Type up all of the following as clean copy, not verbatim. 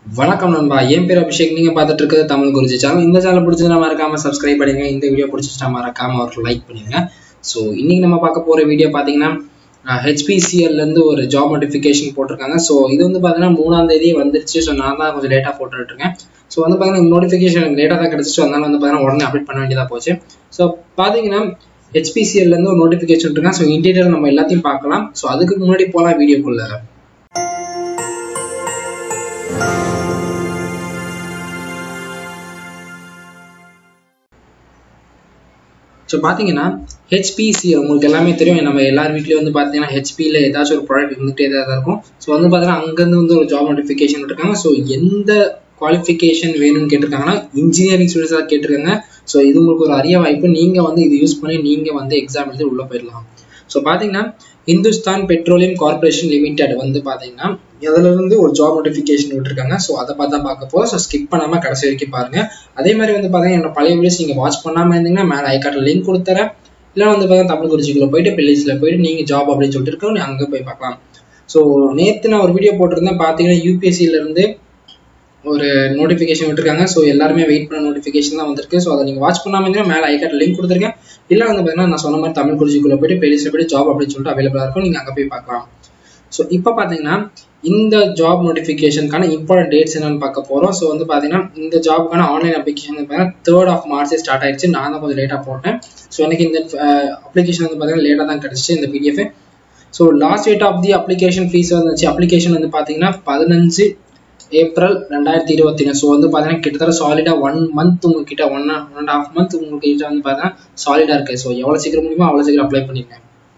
வணக்கம் நண்பா, என் பேர் அபிஷேக். நீங்க பார்த்துட்டு இருக்கிறது தமிழ் குருஜி சேனல். இந்த சேனல் பிடிச்சதுன்னா மறக்காம சப்ஸ்கிரைப் பண்ணுங்க. இந்த வீடியோ பிடிச்சிட்டா மறக்காம ஒரு லைக் பண்ணுங்க. ஸோ இன்னைக்கு நம்ம பார்க்க போற வீடியோ பார்த்தீங்கன்னா HPCL இருந்து ஒரு ஜாப் நோட்டிஃபிகேஷன் போட்டிருக்காங்க. ஸோ இது வந்து பார்த்தீங்கன்னா 3ஆம் தேதி வந்துருச்சு. ஸோ நான் தான் கொஞ்சம் லேட்டாக போட்டுட்டு இருக்கேன். ஸோ வந்து பார்த்தீங்கன்னா நோட்டிஃபிகேஷன் லேட்டாக தான் கிடைச்சிச்சு. அதனால வந்து பார்த்தீங்கன்னா உடனே அப்டேட் பண்ண வேண்டியதாக போச்சு. ஸோ பார்த்தீங்கன்னா HPCL இருந்து ஒரு நோட்டிஃபிகேஷன் இருக்காங்க. ஸோ இன்டீரியர் நம்ம எல்லாத்தையும் பார்க்கலாம். ஸோ அதுக்கு முன்னாடி போகலாம் வீடியோக்குள்ள. ஸோ பார்த்தீங்கன்னா HPCL உங்களுக்கு எல்லாமே தெரியும். நம்ம எல்லார் வீட்லேயும் வந்து பார்த்தீங்கன்னா ஹெச்பியில் ஏதாச்சும் ஒரு ப்ராடக்ட் இருந்துகிட்டே தான் இருக்கும். ஸோ வந்து பார்த்தீங்கன்னா அங்கேருந்து வந்து ஒரு ஜாப் நோட்டிஃபிகேஷன் இருக்காங்க. ஸோ எந்த குவாலிஃபிகேஷன் வேணும்னு கேட்டிருக்காங்கன்னா இன்ஜினியரிங் ஸ்டூடெண்ட்ஸாக கேட்டிருக்காங்க. ஸோ இது உங்களுக்கு ஒரு அரிய வாய்ப்பு. நீங்கள் வந்து இது யூஸ் பண்ணி நீங்கள் வந்து எக்ஸாம் எழுதி உள்ளே போயிடலாம். ஸோ பார்த்தீங்கன்னா இந்துஸ்தான் பெட்ரோலியம் கார்பரேஷன் லிமிடெட் வந்து பார்த்தீங்கன்னா இதிலிருந்து ஒரு ஜாப் நோட்டிஃபிகேஷன் விட்டுருக்காங்க. ஸோ அதை பார்த்து தான் பார்க்க போகிறோம். ஸோ ஸ்கிப் பண்ணாமல் கடைசி வரைக்கும் பாருங்கள். அதே மாதிரி வந்து பார்த்தீங்கன்னா என்னோட பழைய வீடியோஸ் நீங்கள் வாட்ச் பண்ணாமல் இருந்தீங்கன்னா மேலே ஐகார்ட்டில் லிங்க் கொடுத்துறேன். இல்லை வந்து பார்த்தீங்கன்னா தமிழ் குருஜிக்குள்ளே போயிட்டு பிளேஸில் போயிட்டு நீங்கள் ஜாப் அப்படின்னு சொல்லிட்டு இருக்கோம், நீங்கள் அங்கே போய் பார்க்கலாம். ஸோ நேற்று நான் ஒரு வீடியோ போட்டிருந்தேன். பார்த்தீங்கன்னா UPSCலேருந்து ஒரு நோட்டிஃபிகேஷன் விட்டுருக்காங்க. ஸோ எல்லாருமே வெயிட் பண்ண நோட்டிஃபிகேஷன் தான் வந்திருக்கு. ஸோ அதை நீங்கள் வாட்ச் பண்ணாமல் இருந்தீங்கன்னா மேலே ஐகார்ட்டில் லிங்க் கொடுத்துருக்கேன். இல்லை வந்து பார்த்தீங்கன்னா நான் சொன்ன மாதிரி தமிழ் குருஜிக்குள்ளே போயிட்டு பிளேஸில் போயிட்டு ஜாப் அப்படின்னு சொல்லிட்டு அவைலபிளாக இருக்கும், நீங்கள் அங்கே போய் பார்க்கலாம். ஸோ இப்போ பார்த்தீங்கன்னா இந்த ஜாப் நோட்டிஃபிகேஷனுக்கான இம்பார்ட்டன்ட் டேட்ஸ் என்னன்னு பார்க்க போகிறோம். ஸோ வந்து பார்த்தீங்கன்னா இந்த ஜாப்க்கான ஆன்லைன் அப்ளிகேஷன் பார்த்தீங்கன்னா 3rd March ஸ்டார்ட் ஆயிடுச்சு. நான் தான் கொஞ்சம் லேட்டாக போட்டேன். ஸோ எனக்கு இந்த அப்ளிகேஷன் வந்து பார்த்தீங்கன்னா லேட்டாக தான் கிடச்சிச்சு இந்த PDF. So last date of the application fee வந்துச்சு. அப்ளிகேஷன் வந்து பார்த்தீங்கன்னா 15 ஏப்ரல் 2021. ஸோ வந்து பார்த்தீங்கன்னா கிட்டத்தட்ட சாலிடாக 1 month உங்ககிட்ட 1.5 month உங்ககிட்ட வந்து பார்த்தீங்கன்னா சாலிடாக இருக்குது. ஸோ எவ்வளோ சீக்கிரம் முடியுமோ அவ்வளோ சீக்கிரம் அப்ளை பண்ணிருங்க.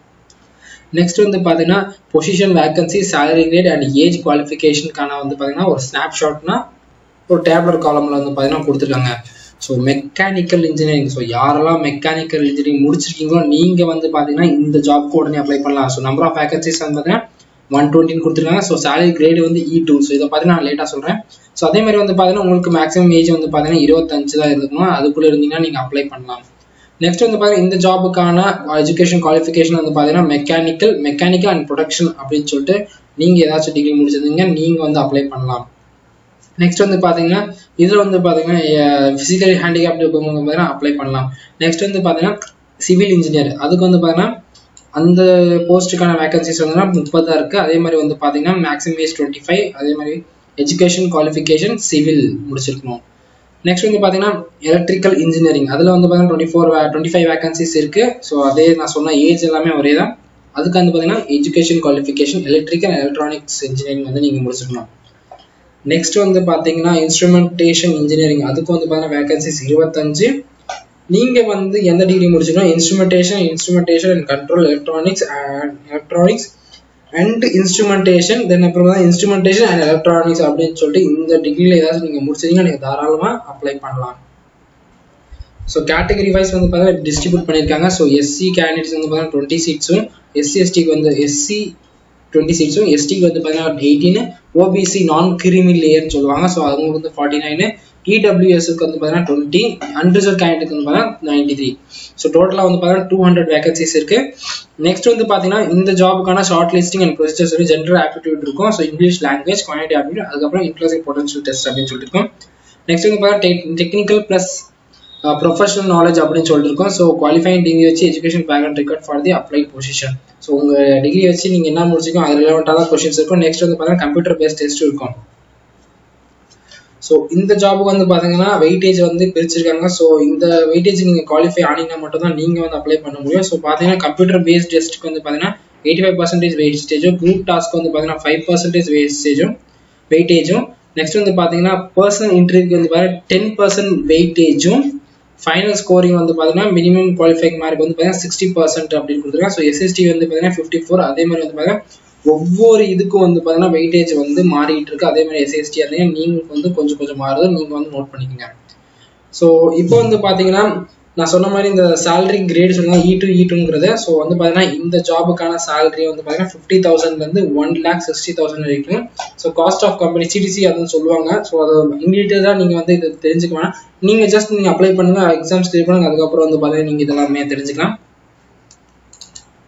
நெக்ஸ்ட் வந்து பார்த்தீங்கன்னா position vacancy, salary grade and age குவாலிஃபிகேஷனுக்கான வந்து பார்த்தீங்கன்னா ஒரு ஸ்னாப்ஷாட்னா ஒரு டேப்லர் காலமில் வந்து பார்த்தீங்கன்னா கொடுத்துருக்காங்க. ஸோ மெக்கானிக்கல் இன்ஜினியரிங், ஸோ யாரெல்லாம் மெக்கானிக்கல் இன்ஜினியரிங் முடிச்சிருக்கீங்களோ நீங்கள் வந்து பார்த்தீங்கன்னா இந்த ஜாப்க்கு உடனே அப்ளை பண்ணலாம். ஸோ நம்பர் ஆஃப் வேகன்சிஸ் வந்து பார்த்தீங்கன்னா 120 கொடுத்துருக்காங்க. ஸோ சேலரி கிரேடு வந்து E2. ஸோ இதை பார்த்தீங்கன்னா நான் லேட்டாக சொல்கிறேன். ஸோ அதே மாதிரி வந்து பார்த்தீங்கன்னா உங்களுக்கு மேக்ஸிமம் ஏஜ் வந்து பார்த்தீங்கன்னா 25 தான் இருக்கணும். அதுக்குள்ளே இருந்தீங்கன்னா நீங்கள் அப்ளை பண்ணலாம். நெக்ஸ்ட் வந்து பார்த்தீங்கன்னா இந்த ஜாபுக்கான எஜுகேஷன் குவாலிஃபிகேஷன் வந்து பார்த்தீங்கன்னா மெக்கானிக்கல் அண்ட் ப்ரொடக்ஷன் அப்படின்னு சொல்லிட்டு நீங்கள் ஏதாச்சும் டிகிரி முடிச்சிருந்தீங்க நீங்கள் வந்து அப்ளை பண்ணலாம். நெக்ஸ்ட் வந்து பார்த்தீங்கன்னா இதில் வந்து பார்த்தீங்கன்னா ஃபிசிக்கலி ஹேண்டிகேப்டு இருக்கவங்க பார்த்தீங்கன்னா அப்ளை பண்ணலாம். நெக்ஸ்ட் வந்து பார்த்தீங்கன்னா சிவில் இன்ஜினியர், அதுக்கு வந்து பார்த்தீங்கன்னா அந்த போஸ்ட்டுக்கான வேகன்சிஸ் வந்து 30 தான் இருக்குது. அதே மாதிரி வந்து பார்த்தீங்கன்னா மேக்ஸிமம் ஏஜ் 25. அதே மாதிரி எஜுகேஷன் குவாலிஃபிகேஷன் சிவில் முடிச்சிருக்கணும். நெக்ஸ்ட் வந்து பார்த்தீங்கன்னா எலக்ட்ரிக்கல் இன்ஜினியரிங், அதில் வந்து பார்த்தீங்கன்னா 25 வேகன்சிஸ் இருக்குது. ஸோ அதே நான் சொன்ன ஏஜ் எல்லாமே ஒரே தான். அதுக்கு வந்து பார்த்தீங்கன்னா education qualification electrical and electronics engineering வந்து நீங்கள் முடிச்சிருக்கணும். நெக்ஸ்ட் வந்து பார்த்தீங்கன்னா இன்ஸ்ட்ருமெண்டேஷன் இன்ஜினியரிங், அதுக்கு வந்து பார்த்தீங்கன்னா வேகன்சிஸ் 25. நீங்கள் வந்து எந்த டிகிரி முடிச்சிருக்கணும், instrumentation and control electronics and instrumentation, then அப்புறம் தான் இன்ஸ்ட்ருமெண்டேஷன் அண்ட் எலக்ட்ரானிக்ஸ் அப்படின்னு சொல்லிட்டு இந்த டிகிரியில் ஏதாச்சும் நீங்கள் முடிச்சிருந்தீங்கன்னா நீங்கள் தாராளமாக அப்ளை பண்ணலாம். ஸோ கேட்டகரி வைஸ் வந்து பார்த்தீங்கன்னா டிஸ்ட்ரிபியூட் பண்ணியிருக்காங்க. ஸோ SC கேண்டிடேட்ஸ் வந்து பார்த்தீங்கன்னா 20 சீட்ஸும், SC/STக்கு வந்து 20 சீட்ஸும், STக்கு வந்து பார்த்தீங்கன்னா 18, OBC நான் கிரிமி லேயர்னு சொல்லுவாங்க. ஸோ அவங்க வந்து 49, EWSக்கு வந்து பார்த்தீங்கன்னா 20, அன்ரிசர்வ் கேண்டிடேட்க்கு வந்து பார்த்தீங்கன்னா 93. ஸோ டோட்டலாக வந்து பார்த்தீங்கன்னா 200 வேகன்சிஸ் இருக்கு. நெக்ஸ்ட் வந்து பார்த்தீங்கன்னா இந்த ஜாபுக்கான ஷார்ட் லிஸ்டிங் அண்ட் ப்ரொசீஜர்ஸ் வந்து ஜென்ரல் ஆப்டிடியூட் இருக்கும். So English language, quantity aptitude, அதுக்கப்புறம் இன்க்ளூசிவ் பொட்டன்ஷியல் டெஸ்ட் அப்படின்னு சொல்லிட்டு இருக்கும். நெக்ஸ்ட் வந்து பார்த்தீங்கன்னா டெக்னிக்கல் ப்ளஸ் ப்ரொஃபஷனல் நாலேஜ் அப்படின்னு சொல்லிட்டு இருக்கோம். ஸோ குவாலிஃபைங் டிகிரி வச்சு education background record for the applied position. So உங்கள் டிகிரி வச்சு நீங்கள் என்ன முடிச்சிருக்கோம் அது ரிலவெண்ட்டாக தான் கொஸ்டின்ஸ் இருக்கும். நெக்ஸ்ட் வந்து பார்த்தீங்கன்னா கம்ப்யூட்டர் பேஸ்ட் டெஸ்ட் இருக்கும். ஸோ இந்த ஜாபுக்கு வந்து பார்த்தீங்கன்னா வெயிட்டேஜ் வந்து பிரிச்சிருக்காங்க. ஸோ இந்த வெயிட்டேஜ் நீங்கள் குவாலிஃபை ஆனீங்கன்னா மட்டும் தான் நீங்கள் வந்து அப்ளை பண்ண முடியும். ஸோ பார்த்தீங்கன்னா கம்ப்யூட்டர் பேஸ்ட் டெஸ்ட்டுக்கு வந்து பார்த்தீங்கன்னா 85% வெயிட்டேஜும், குரூப் டாஸ்க்கு வந்து பார்த்தீங்கன்னா 5% வெயிட்டேஜும், நெக்ஸ்ட் வந்து பார்த்தீங்கன்னா பர்சனல் இன்டர்வியூக்கு வந்து பார்த்தீங்கன்னா 10% வெயிட்டேஜும், ஃபைனல் ஸ்கோரிங் வந்து பார்த்தீங்கன்னா மினிமம் குவாலிஃபைங் மார்க் வந்து பார்த்தீங்கன்னா 60% அப்படின்னு கொடுத்துருக்காங்க. ஸோ SST வந்து பார்த்தீங்கன்னா 54. அதே மாதிரி வந்து பார்த்தீங்கன்னா ஒவ்வொரு இதுக்கும் வந்து பார்த்தீங்கன்னா வெயிட்டேஜ் வந்து மாறிட்டு இருக்கு. அதே மாதிரி SST அதே நீங்கள் வந்து கொஞ்சம் மாறுது, நீங்கள் வந்து நோட் பண்ணிக்கோங்க. ஸோ இப்போ வந்து பார்த்தீங்கன்னா நான் சொன்ன மாதிரி இந்த சேலரி கிரேட் சொன்னால் E2ங்கிறது. ஸோ வந்து பார்த்தீங்கன்னா இந்த ஜாபுக்கான சேலரி வந்து பார்த்தீங்கன்னா 50,000லேருந்து 1,60,000 வரைக்கும். So cost of company CTC அதுன்னு சொல்லுவாங்க. ஸோ அது இங்கிலீஷ் தான் நீங்கள் வந்து இது தெரிஞ்சுக்க வேணாம். நீங்கள் ஜஸ்ட் நீங்கள் அப்ளை பண்ணுங்க, எக்ஸாம்ஸ் கிளியர் பண்ணுங்க, அதுக்கப்புறம் வந்து பார்த்தீங்கன்னா நீங்கள் இதெல்லாமே தெரிஞ்சுக்கலாம்.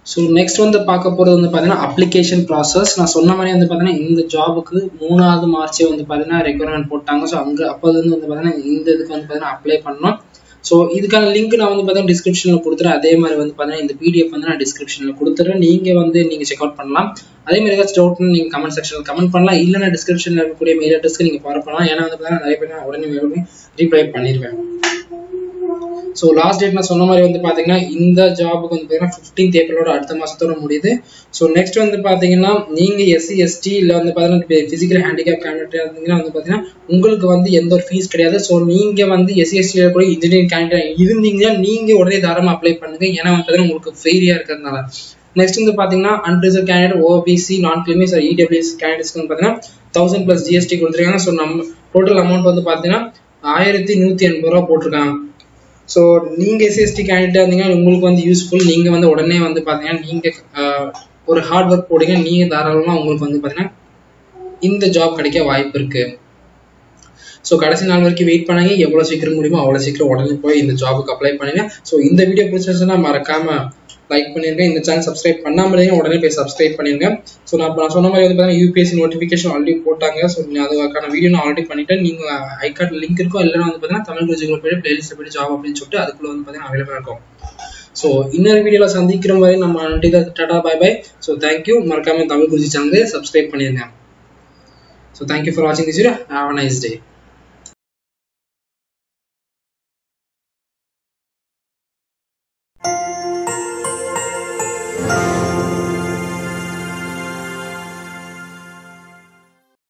ஸோ நெக்ஸ்ட் வந்து பார்க்க போகிறது வந்து பார்த்தீங்கன்னா அப்ளிகேஷன் ப்ராசஸ். நான் சொன்ன மாதிரி வந்து பார்த்தீங்கன்னா இந்த ஜாபுக்கு 3வது மார்ச்சே வந்து பார்த்தீங்கன்னா ரெக்யர்மெண்ட் போட்டாங்க. ஸோ அங்கே அப்போதுலேருந்து வந்து பார்த்தீங்கன்னா இந்த இதுக்கு வந்து பார்த்தீங்கன்னா அப்ளை பண்ணணும். ஸோ இதுக்கான லிங்க் நான் வந்து பார்த்தீங்கன்னா டிஸ்கிரிப்ஷனில் கொடுத்துறேன். அதே மாதிரி வந்து பார்த்தீங்கன்னா இந்த பிடிஎஃப் வந்து நான் டிஸ்கிரிப்ஷனில் கொடுத்துறேன். நீங்கள் செக் அவுட் பண்ணலாம். அதே மாதிரி ஏதாச்சும் டவுட்னு நீங்கள் கமெண்ட் செக்ஷனில் கமெண்ட் பண்ணலாம். இல்லைன்னா டிஸ்கிரிப்ஷனில் இருக்கக்கூடிய மெயில் அட்ரஸ்க்கு நீங்கள் ஃபாலோ பண்ணலாம். ஏன்னா வந்து பார்த்தீங்கன்னா நிறைய பேர் நான் உடனே ரீப்ளை பண்ணிடுவேன். ஸோ லாஸ்ட் டேட் நான் சொன்ன மாதிரி வந்து பார்த்தீங்கன்னா இந்த ஜாபுக்கு வந்து பார்த்தீங்கன்னா 15th ஏப்ரலோட அடுத்த மாதத்தோட முடியுது. ஸோ நெக்ஸ்ட் வந்து பார்த்தீங்கன்னா நீங்கள் எஸ்சி எஸ்டி இல்லை வந்து பார்த்தீங்கன்னா ஃபிசிக்கல் ஹேண்டிகேப் கேண்டிடேட் இருந்தீங்கன்னா வந்து பார்த்தீங்கன்னா உங்களுக்கு வந்து எந்த ஒரு ஃபீஸ் கிடையாது. ஸோ நீங்கள் வந்து எஸ்சி எஸ்டியில் கூட இன்ஜினியரிங் கேண்டிடேட் இருந்தீங்கன்னா நீங்கள் உடனே தாராளமாக அப்ளை பண்ணுங்க. ஏன்னா வந்து பார்த்தீங்கன்னா உங்களுக்கு ஃப்ரீயாக இருக்கிறதுனால. நெக்ஸ்ட் வந்து பார்த்தீங்கன்னா அன்ரிசர்வ் கேண்டிடேட், ஓபிசி, நான் கிரிமி இடபிள்யூஎஸ் கேண்டிடேட்ஸ்க்கு வந்து பார்த்தீங்கன்னா 1000+ ஜிஎஸ்டி கொடுத்துருக்காங்க. ஸோ நம்ம டோட்டல் அமௌண்ட் வந்து பார்த்தீங்கன்னா 1180 ரூபா போட்டிருக்காங்க. ஸோ நீங்கள் எஸ்சிஎஸ்டி கேண்டிடேட் இருந்தீங்கன்னா உங்களுக்கு வந்து யூஸ்ஃபுல். நீங்கள் வந்து உடனே வந்து பார்த்தீங்கன்னா நீங்கள் ஒரு ஹார்ட் ஒர்க் போடுங்க. நீங்கள் தாராளமாக உங்களுக்கு வந்து பார்த்தீங்கன்னா இந்த ஜாப் கிடைக்க வாய்ப்பு இருக்குது. ஸோ கடைசி நாள் வரைக்கும் வெயிட் பண்ணாங்க. எவ்வளோ சீக்கிரம் முடியுமோ அவ்வளோ சீக்கிரம் உடனே போய் இந்த ஜாபுக்கு அப்ளை பண்ணுங்க. ஸோ இந்த வீடியோ பிடிச்சிருந்துச்சுன்னா மறக்காம லைக் பண்ணிருக்கேன். இந்த சேனல் சப்ஸ்கிரைப் பண்ணாமலே உடனே போய் சப்ஸ்கிரைப் பண்ணிருங்க. ஸோ நான் சொன்ன மாதிரி வந்து பார்த்தீங்கன்னா யூபிஎஸ்சி நோட்டிஃபிகேஷன் ஆல்ரெடி போட்டாங்க. ஸோ அதுக்கான வீடியோ நான் ஆல்ரெடி பண்ணிட்டேன். நீங்கள் ஐகார்ட் லிங்க் இருக்கும். இல்லைன்னா வந்து பார்த்தீங்கன்னா தமிழ் குருஜிக்குள்ள போய் பிளேலிஸ்ட் போய் ஜாப் அப்படின்னு சொல்லிட்டு அதுக்குள்ள வந்து பார்த்தீங்கன்னா அவைலபிளாக இருக்கும். ஸோ இன்னொரு வீடியோவில் சந்திக்கிற மாதிரி நம்ம tata bye bye. So thank you. மறக்காம தமிழ் குருஜி சேனலை சப்ஸ்கிரைப் பண்ணிருங்க. ஸோ தேங்க்யூ ஃபார் வாட்சிங் this video. Have a nice day.